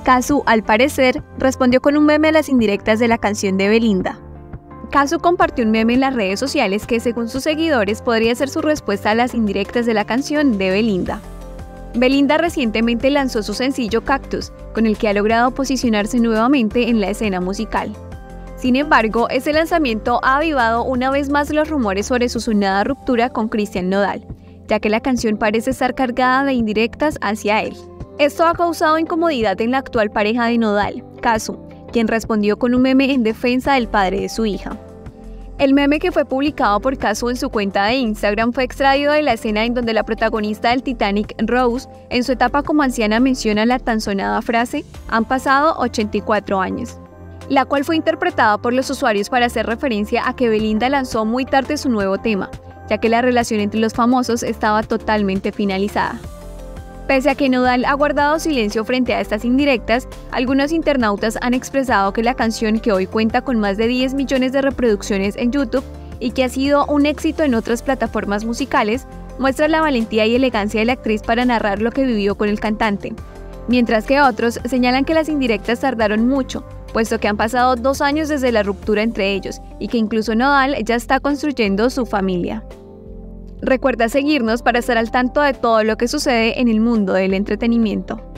Cazzu, al parecer, respondió con un meme a las indirectas de la canción de Belinda. Cazzu compartió un meme en las redes sociales que, según sus seguidores, podría ser su respuesta a las indirectas de la canción de Belinda. Belinda recientemente lanzó su sencillo Cactus, con el que ha logrado posicionarse nuevamente en la escena musical. Sin embargo, ese lanzamiento ha avivado una vez más los rumores sobre su sonada ruptura con Cristian Nodal, ya que la canción parece estar cargada de indirectas hacia él. Esto ha causado incomodidad en la actual pareja de Nodal, Cazzu, quien respondió con un meme en defensa del padre de su hija. El meme, que fue publicado por Cazzu en su cuenta de Instagram, fue extraído de la escena en donde la protagonista del Titanic, Rose, en su etapa como anciana menciona la tan sonada frase «Han pasado 84 años», la cual fue interpretada por los usuarios para hacer referencia a que Belinda lanzó muy tarde su nuevo tema, ya que la relación entre los famosos estaba totalmente finalizada. Pese a que Nodal ha guardado silencio frente a estas indirectas, algunos internautas han expresado que la canción, que hoy cuenta con más de 10 millones de reproducciones en YouTube y que ha sido un éxito en otras plataformas musicales, muestra la valentía y elegancia de la actriz para narrar lo que vivió con el cantante, mientras que otros señalan que las indirectas tardaron mucho, puesto que han pasado 2 años desde la ruptura entre ellos y que incluso Nodal ya está construyendo su familia. Recuerda seguirnos para estar al tanto de todo lo que sucede en el mundo del entretenimiento.